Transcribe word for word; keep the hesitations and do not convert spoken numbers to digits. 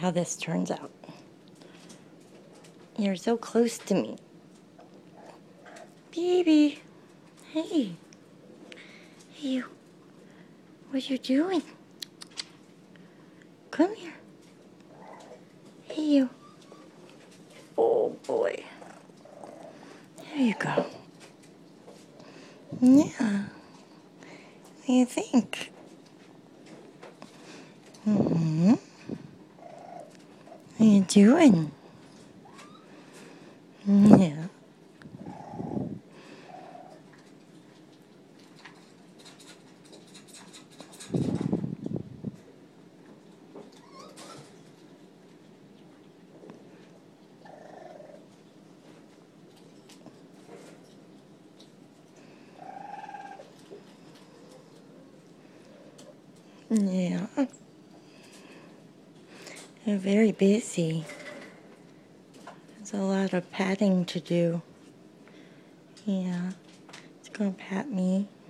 how this turns out. You're so close to me. Baby. Hey. Hey, you. What you doing? Come here. Hey, you. Oh, boy. There you go. Yeah. What do you think? Mm-hmm. What are you doing? Yeah. Yeah. You're very busy. There's a lot of patting to do. Yeah. It's gonna pat me.